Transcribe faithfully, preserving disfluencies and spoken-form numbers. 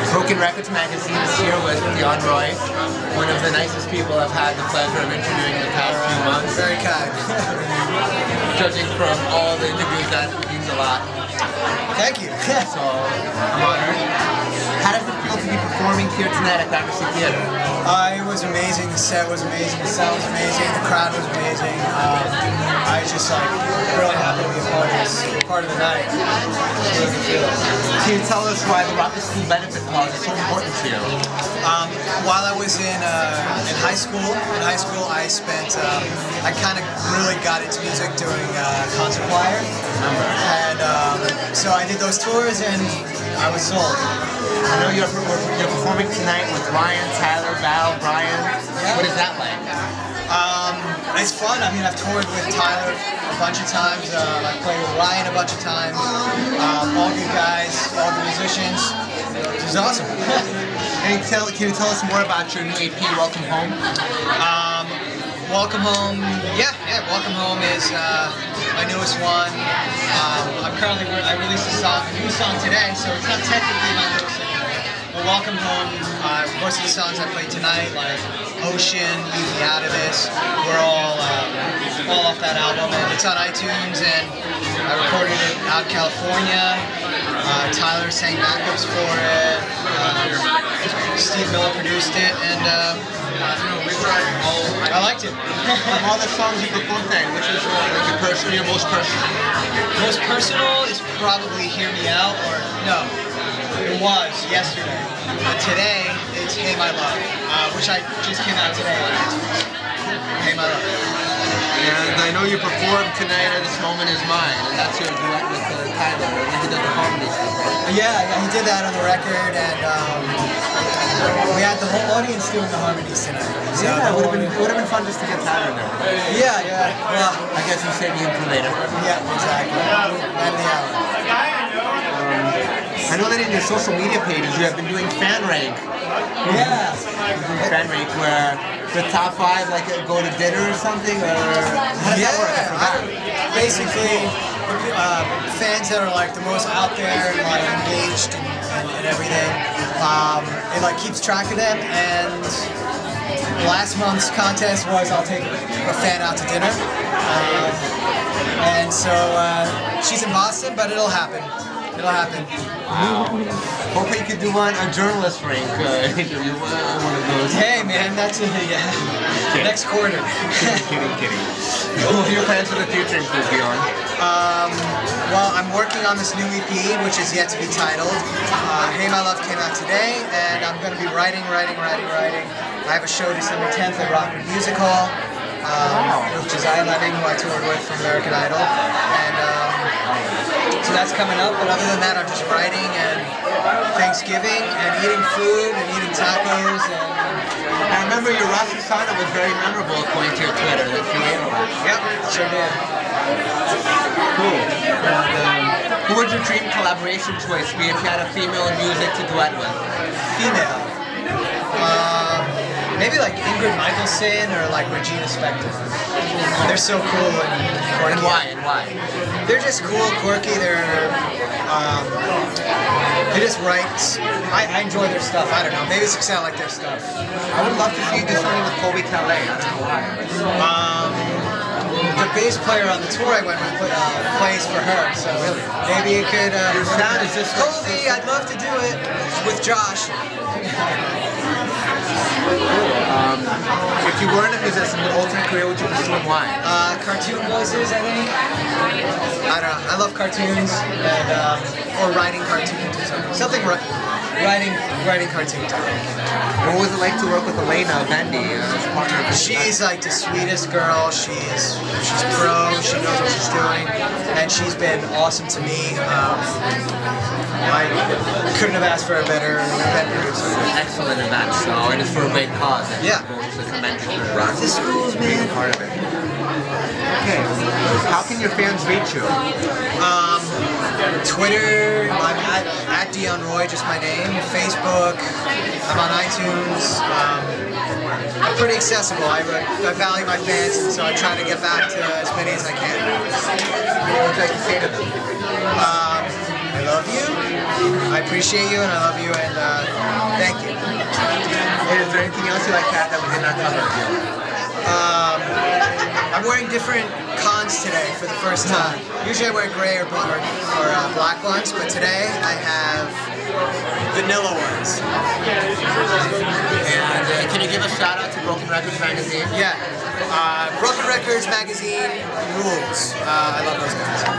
Broken Records magazine is here with Dion Roy, one of the nicest people I've had the pleasure of interviewing in the past few months. Very kind. Judging from all the interviews, that means a lot. Thank you. So, I'm honored. How does it feel to be performing here tonight at Gramercy Theatre? Uh, it was amazing. The set was amazing. The sound was amazing. The crowd was amazing. Um, I was just like really happy to be a part of this, part of the night. Really good feeling. Can you tell us why the Rocket School Benefit Cause is so important to you? Um, while I was in uh, in high school, in high school I spent, um, I kind of really got into music doing uh, concert choir, and um, so I did those tours and I was sold. I know you're, you're performing tonight with Ryan, Tyler, Val, Brian. Yeah. What is that like? Um, it's fun. I mean, I've toured with Tyler a bunch of times. Uh, I've played with Ryan a bunch of times. Um, all good guys, all good musicians. It was awesome. Can you tell, can you tell us more about your new E P, Welcome Home? Um, Welcome Home, yeah, yeah, Welcome Home is uh, my newest one. Um, I'm currently, I released a, song, a new song today, so it's not technically my newest song. But Welcome Home, uh, most of the songs I played tonight, like Ocean, Leave Me Out of This, we're all, uh, all off that album, and it's on iTunes, and I recorded it out in California. Uh, Tyler sang backups for it, uh, Steve Miller produced it, and uh, I liked it. Of all the songs you performed then, which is uh, like your personal, your most personal? Most personal is probably Hear Me Out, or no, it was yesterday. But today, it's Hey My Love, uh, which I just came out today on iTunes. Hey My Love. And I know you performed tonight at This Moment Is Mine, and that's your duet with uh, Tyler, and he does the harmony stuff, right? Yeah, yeah, he did that on the record, and um, we had the whole audience doing the harmonies tonight. So yeah, it would have been, it would have been fun just to get Tyler there. Yeah, yeah. Well, I guess we'll save you for later. Yeah, exactly. And the hour. Um, I know that in your social media pages you have been doing fan rank. Yeah. Fan rank where the top five like go to dinner or something, or how does yeah, that work? I forgot. I, basically, uh, fans that are like the most out there and like engaged and, and, and everything, um, it like keeps track of them. And last month's contest was I'll take a fan out to dinner, um, and so uh, she's in Boston, but it'll happen. It'll happen. Wow. Hopefully you could do one, a journalist rank uh, interview, uh, one of those. Hey man, that's a, yeah. Kidding. Next quarter. kidding, kidding. What are your plans for the future include, Dion? Um, well, I'm working on this new E P, which is yet to be titled. Uh, Hey My Love came out today, and I'm going to be writing, writing, writing, writing. I have a show December tenth at Rockford Music Hall, um, which is I eleven, who I toured with from American Idol. And um, so that's coming up, but other than that, I'm just writing and Thanksgiving and eating food and eating tacos. And I remember your Rasa Sana was very memorable according to your Twitter that you ate a lot. Yep, sure did. Cool. And, um, who would your dream collaboration choice be if you had a female in music to duet with? Female. Um, maybe like Ingrid Michaelson or like Regina Spektor. They're so cool and quirky. And why? And why? They're just cool, quirky. They're um, they just write. I, I enjoy their stuff. I don't know. Maybe it's because I like their stuff. I would love to see you do something with Colby Calais. I don't know why. Um, the bass player on the tour I went with uh, plays for her, so really? Maybe it could. Uh, Your sound is just Colby. I'd love to do it with Josh. Um, if you weren't a musician, the ultimate career would you pursue and why? Uh, cartoon voices, I think. I don't know. I love cartoons and um, or writing cartoons or something. Something ri writing writing cartoons. I think. What was it like to work with Elena Bendy uh, as partner? She's like the sweetest girl. She's she's pro. She knows what she's doing, and she's been awesome to me. Um, I couldn't have asked for a better event producer. Excellent event, so and it's for a great cause. And yeah. To commend you for rock the schools, man. Being a part of it. Okay. How can your fans reach you? Um, Twitter. I'm at, at Dion Roy, just my name. Facebook. I'm on iTunes. Um, I'm pretty accessible. I, I value my fans, and so I try to get back to as many as I can. What would you like to say to them? Um, I love you. I appreciate you and I love you and uh, thank you. Hey, is there anything else you like to add that we did not cover? Um, I'm wearing different cons today for the first time. Usually I wear gray or, or, or uh, black ones, but today I have vanilla ones. And uh, can you give a shout out to Broken Records magazine? Yeah. Uh, Broken Records magazine rules. Uh, I love those guys.